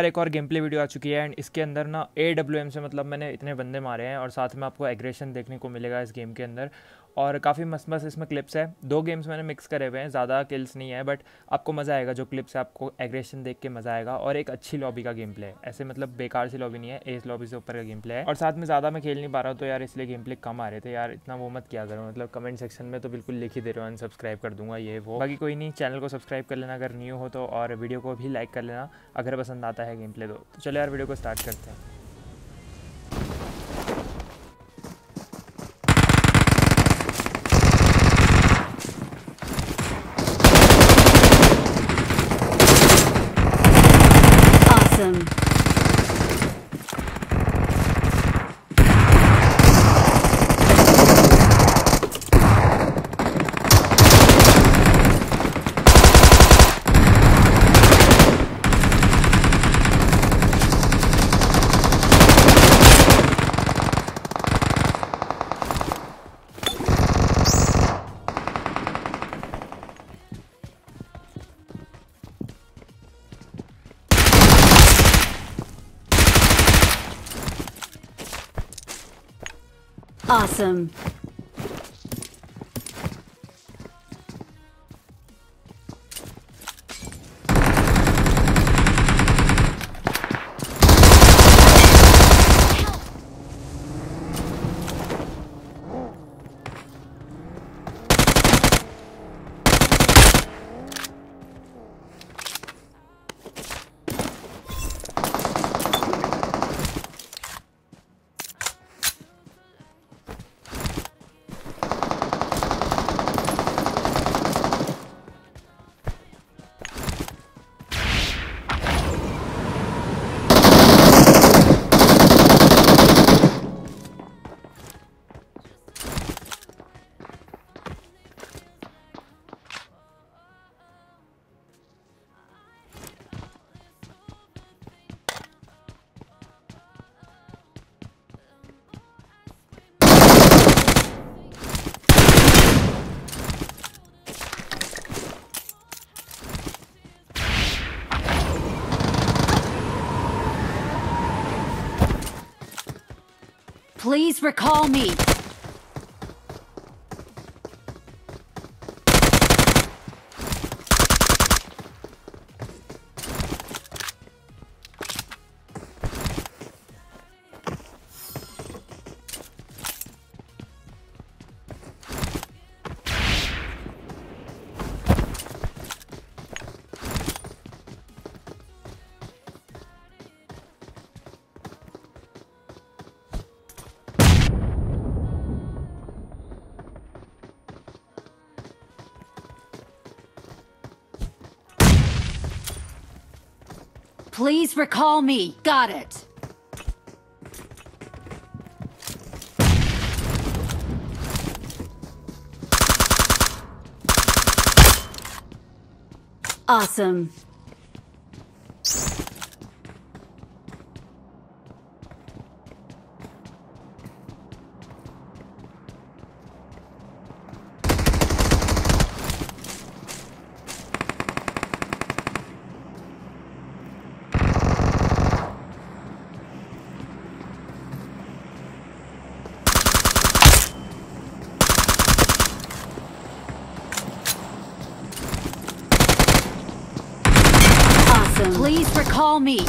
एक और game play video आ चुकी है एंड इसके अंदर ना AWM से मतलब मैंने इतने बंदे मारे हैं और साथ में आपको एग्रेशन देखने को मिलेगा इस गेम के अंदर और काफ़ी मस्त मस्त इसमें क्लिप्स है। 2 गेम्स मैंने मिक्स करे हुए हैं, ज़्यादा किल्स नहीं है बट आपको मज़ा आएगा। जो क्लिप्स है आपको एग्रेशन देख के मज़ा आएगा और एक अच्छी लॉबी का गेम प्ले है, ऐसे मतलब बेकार सी लॉबी नहीं है, एस लॉबी से ऊपर का गेम प्ले है। और साथ में ज़्यादा मैं खेल नहीं पा रहा हूँ तो यार इसलिए गेम प्ले कम आ रहे थे यार, इतना वो मत किया करो। मतलब कमेंट सेक्शन में तो बिल्कुल लिख ही दे रहे हो अनसब्सक्राइब कर दूंगा ये वो, बाकी कोई नहीं, चैनल को सब्सक्राइब कर लेना अगर न्यू हो तो, और वीडियो को भी लाइक कर लेना अगर पसंद आता है गेम प्ले तो चलो यार वीडियो को स्टार्ट करते हैं। Awesome. Awesome. Please recall me. Please recall me. Got it. Awesome. Please recall me.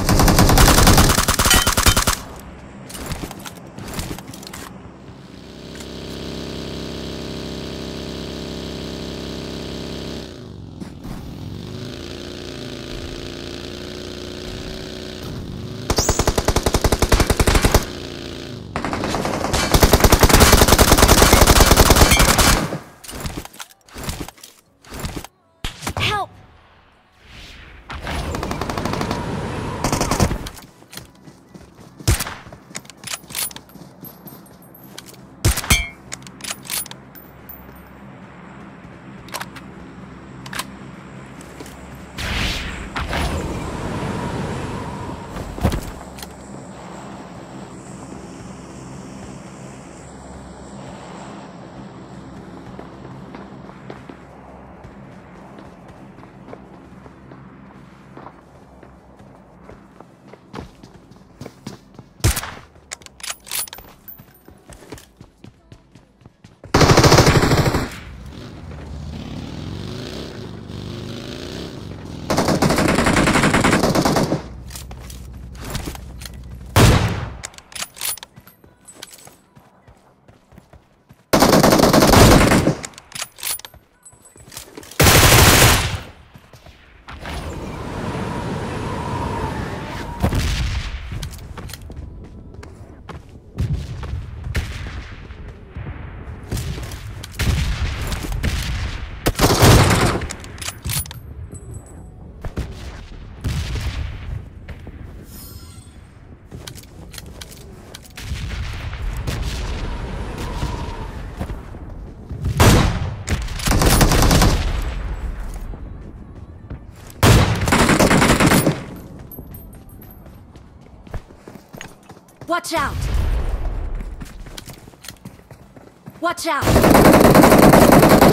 Watch out! Watch out!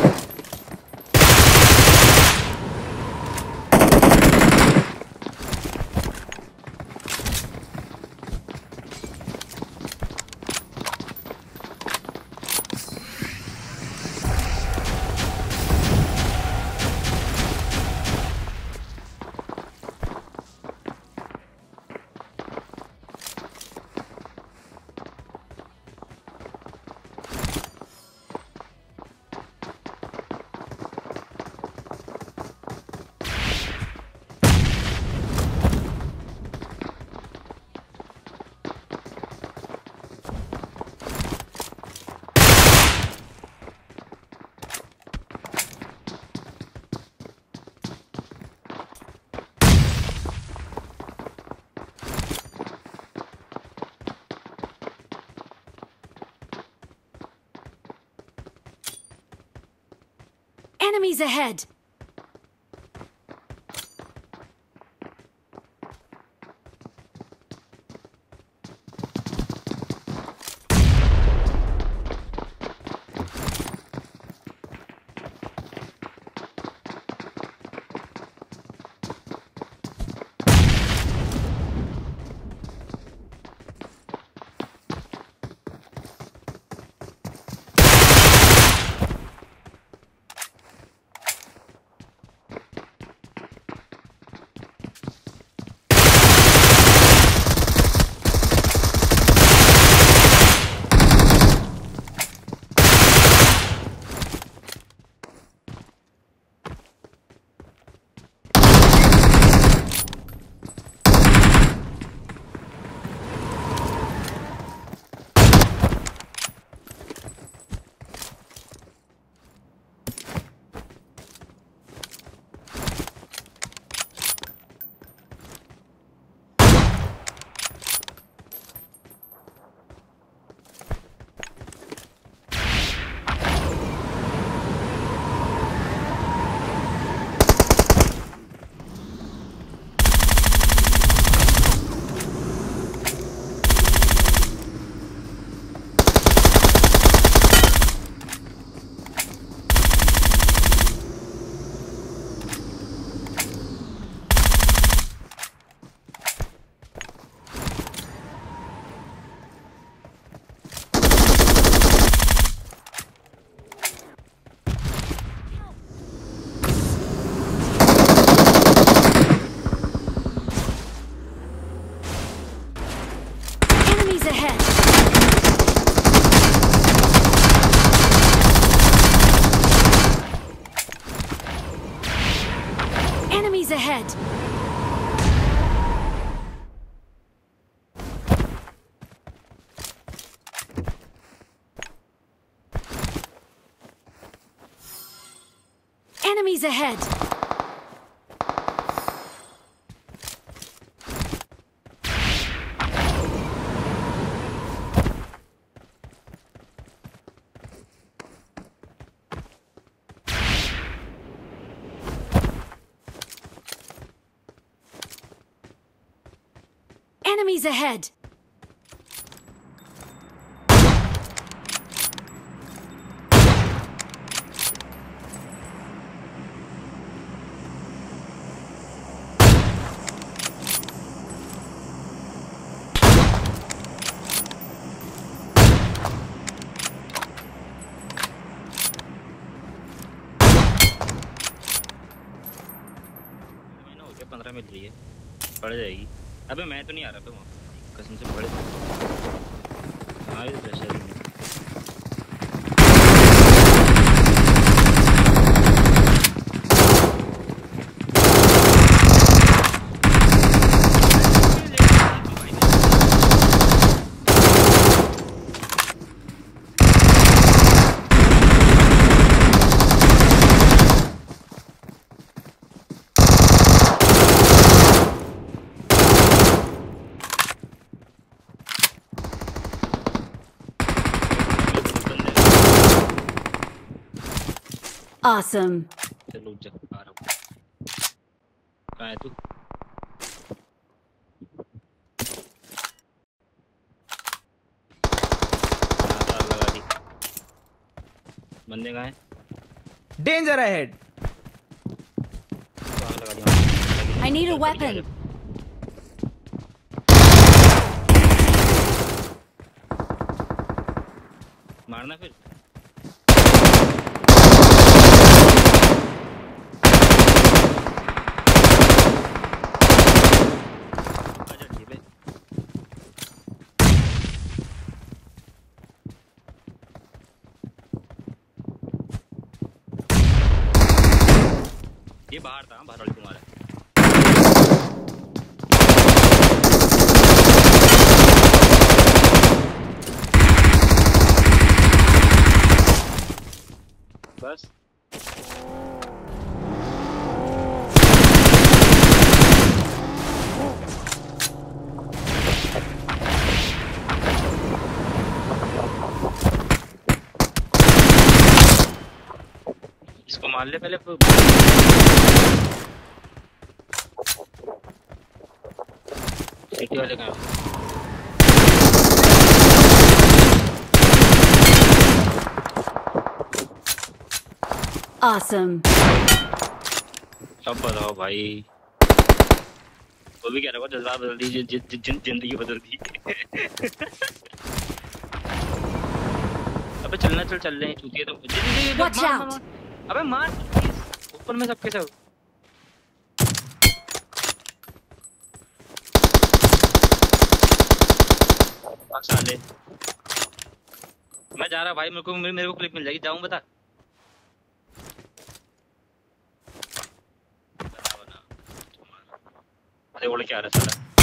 Enemies ahead! Enemies ahead! Enemies ahead! Enemies ahead! मैंने हो गया 15 मिल रही है पड़ जाएगी। अबे मैं तो नहीं आ रहा पे वहाँ कसम से पड़े। हाँ ये प्रेशर ही नहीं। Awesome. चलो जा आ रहा हूँ। कहाँ है तू? बंदे कहाँ हैं? Danger ahead. तो आग लगा दिया। I need a weapon. मारना फिर। आजा ठीक है। ये बाहर था, बाहर वाले तुम्हारा। बस इसको मार ले पहले। सिटी वाले कहाँ हैं? Awesome. अब बताओ भाई, वो भी कह रहा है जज्बात बदल दी, जिंदगी बदल दी। अबे चलना, चल रहे हैं चूतिए तो। Watch out. अबे मार ऊपर में सबके सब। साले मैं जा रहा भाई, मेरे को क्लिप मिल जाएगी, जाऊं बता। अरे बोले क्या रहा है साला।